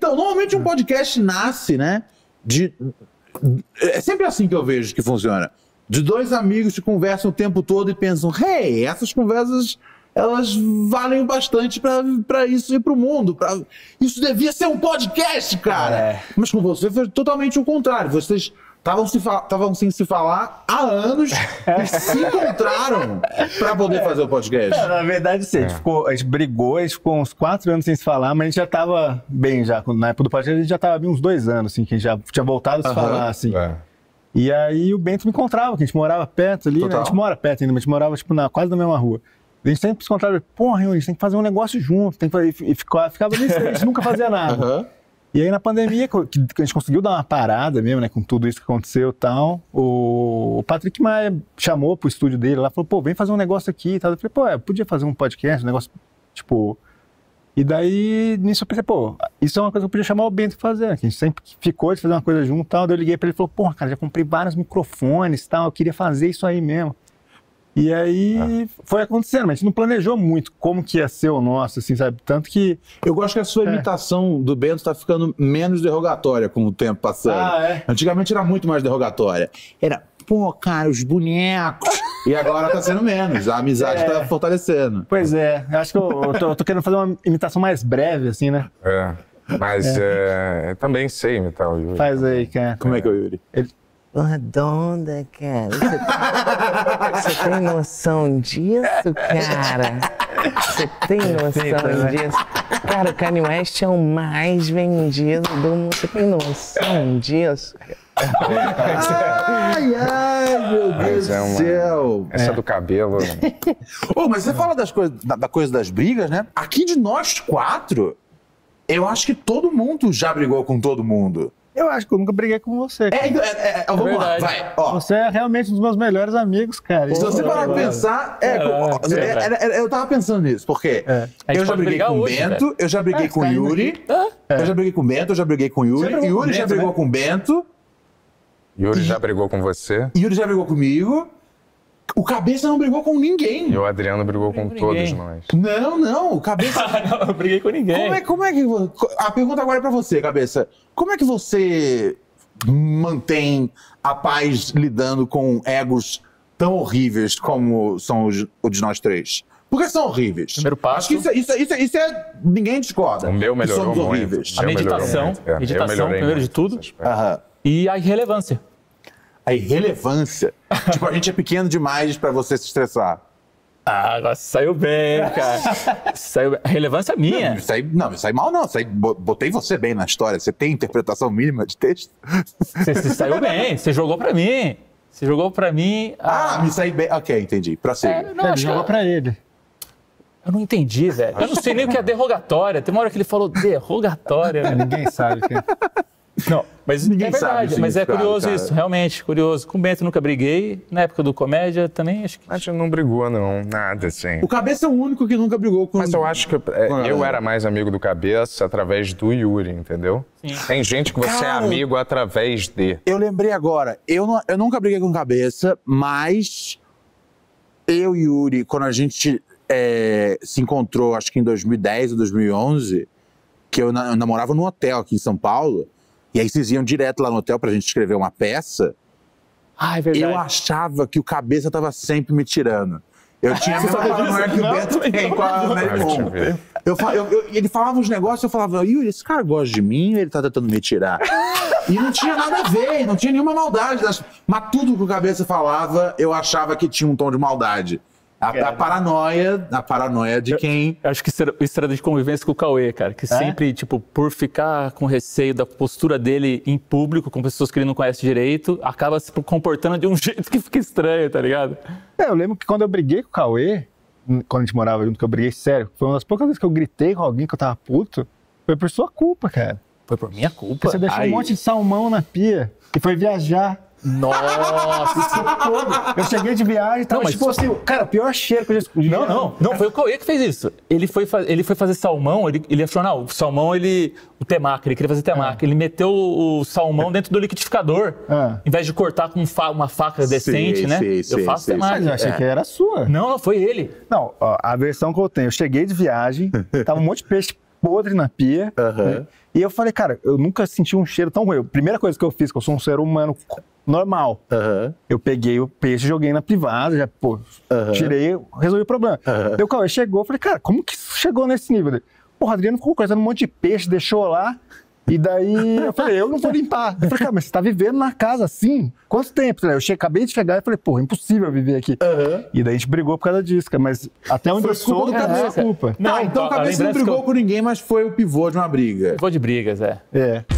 Então, normalmente um podcast nasce, né? É sempre assim que eu vejo que funciona. De dois amigos que conversam o tempo todo e pensam, hey, essas conversas, elas valem bastante pra isso e pro mundo. Isso devia ser um podcast, cara. Mas com você foi totalmente o contrário. Vocês estavam sem se falar há anos e se encontraram pra poder fazer o podcast. Na verdade, sim, a gente brigou, a gente ficou uns 4 anos sem se falar, mas a gente já tava bem já. Na época do podcast, a gente já tava bem uns 2 anos, assim, que a gente já tinha voltado a se falar, assim. E aí o Bento me encontrava, que a gente morava perto ali, né? A gente mora perto ainda, mas a gente morava tipo, quase na mesma rua. A gente sempre se encontrava, porra, a gente tem que fazer um negócio junto, tem que fazer, e ficava nisso, a gente nunca fazia nada. E aí na pandemia, que a gente conseguiu dar uma parada mesmo, né, com tudo isso que aconteceu e tal, o Patrick Maia chamou pro estúdio dele lá, falou, pô, vem fazer um negócio aqui e tal. Eu falei, pô, podia fazer um podcast, um negócio, tipo... E daí, nisso eu pensei, pô, isso é uma coisa que eu podia chamar o Bento pra fazer, que a gente sempre ficou de fazer uma coisa junto e tal. Daí eu liguei pra ele e falou, porra, cara, já comprei vários microfones e tal, eu queria fazer isso aí mesmo. E aí foi acontecendo, mas a gente não planejou muito como que ia ser o nosso, assim, sabe? Tanto que... Eu gosto que a sua imitação do Bento tá ficando menos derrogatória com o tempo passando. Antigamente era muito mais derrogatória. Era, pô, cara, os bonecos. E agora tá sendo menos, a amizade tá fortalecendo. Pois é, eu acho que eu tô querendo fazer uma imitação mais breve, assim, né? Mas eu também sei imitar o Yuri. Faz aí, cara. Como é que é o Yuri? Porra donda, cara. Você tem noção disso, cara? Você tem noção disso? Cara, o Kanye West é o mais vendido do mundo. Você tem noção disso? Ai, meu Deus do céu. Essa do cabelo. Mas você fala da coisa das brigas, né? Aqui de nós 4, eu acho que todo mundo já brigou com todo mundo. Eu acho que eu nunca briguei com você. Vamos lá, vai. Você é realmente um dos meus melhores amigos, cara. Se você parar pra pensar, eu tava pensando nisso, porque eu já briguei com o Bento, eu já briguei com o Yuri, eu já briguei com o Bento, eu já briguei com o Yuri, Yuri já brigou com o Bento. Yuri já brigou com você? Yuri já brigou comigo. O Cabeça não brigou com ninguém. E o Adriano brigou com todos nós. Não, o Cabeça... Não, eu briguei com ninguém. Como é que... A pergunta agora é pra você, Cabeça. Como é que você mantém a paz lidando com egos tão horríveis como são os de nós 3? Porque são horríveis. Primeiro passo. Acho que isso é... Ninguém discorda. O meu melhorou somos muito. horríveis. A meditação, primeiro de tudo. E a irrelevância. A irrelevância. Tipo, a gente é pequeno demais pra você se estressar. Agora saiu bem, cara. A relevância é minha. Não, isso aí mal não. Isso aí, botei você bem na história. Você tem interpretação mínima de texto? Você saiu bem. Você jogou pra mim. Você jogou pra mim. Me saí bem. Ok, entendi. Prossiga. Ele jogou pra ele. Eu não entendi, velho. Eu não sei nem o que é derrogatória. Tem uma hora que ele falou derrogatória. Ninguém sabe, cara. Não, mas ninguém é verdade, sabe mas é curioso cara. Isso, realmente, curioso. Com o Bento nunca briguei, na época do Comédia também, acho que... A gente não brigou, não, nada assim. O Cabeça é o único que nunca brigou com... Mas eu acho que eu era mais amigo do Cabeça através do Yuri, entendeu? Sim. Tem gente que você é amigo através de... Eu lembrei agora, eu nunca briguei com o Cabeça, mas eu e Yuri, quando a gente se encontrou, acho que em 2010 ou 2011, que eu namorava num hotel aqui em São Paulo, e aí vocês iam direto lá no hotel pra gente escrever uma peça. É verdade. Eu achava que o Cabeça tava sempre me tirando. Eu tinha a mesma paranoia que o Beto tem com a Maricon. Ele falava uns negócios, eu falava, Yuri, esse cara gosta de mim ou ele tá tentando me tirar? E não tinha nada a ver, não tinha nenhuma maldade. Mas tudo que o Cabeça falava, eu achava que tinha um tom de maldade. A paranoia de quem... Acho que isso era de convivência com o Cauê, cara. Que sempre, tipo, por ficar com receio da postura dele em público, com pessoas que ele não conhece direito, acaba se comportando de um jeito que fica estranho, tá ligado? Eu lembro que quando eu briguei com o Cauê, quando a gente morava junto, que eu briguei sério, foi uma das poucas vezes que eu gritei com alguém que eu tava puto, foi por sua culpa, cara. Foi por minha culpa? Você deixou um monte de salmão na pia e foi viajar. Nossa! Eu cheguei de viagem e tava, mas tipo assim, cara, o pior cheiro que eu já escutei. Não, foi o Cauê que fez isso. Ele foi fazer salmão, ele achou, não, o salmão, o temaki, ele queria fazer temaki. Ele meteu o salmão dentro do liquidificador, em vez de cortar com uma faca decente, né? Eu faço temaki. Eu achei que era sua. Não, foi ele. Não, ó, a versão que eu tenho, eu cheguei de viagem, tava um monte de peixe podre na pia. Né? E eu falei, cara, eu nunca senti um cheiro tão ruim. A primeira coisa que eu fiz, que eu sou um ser humano normal, eu peguei o peixe, joguei na privada, já, tirei, resolvi o problema. Daí o Cauê chegou, eu falei, cara, como que isso chegou nesse nível? Porra, o Adriano ficou cortando um monte de peixe, deixou lá. E daí eu falei, eu não vou limpar. Eu falei, cara, mas você tá vivendo na casa assim? Quanto tempo? Eu acabei de chegar e falei, pô, é impossível viver aqui. E daí a gente brigou por causa disso, mas até onde eu sou, é culpa. Não, então o Cabeça não brigou com ninguém, mas foi o pivô de uma briga. Pivô de brigas, É.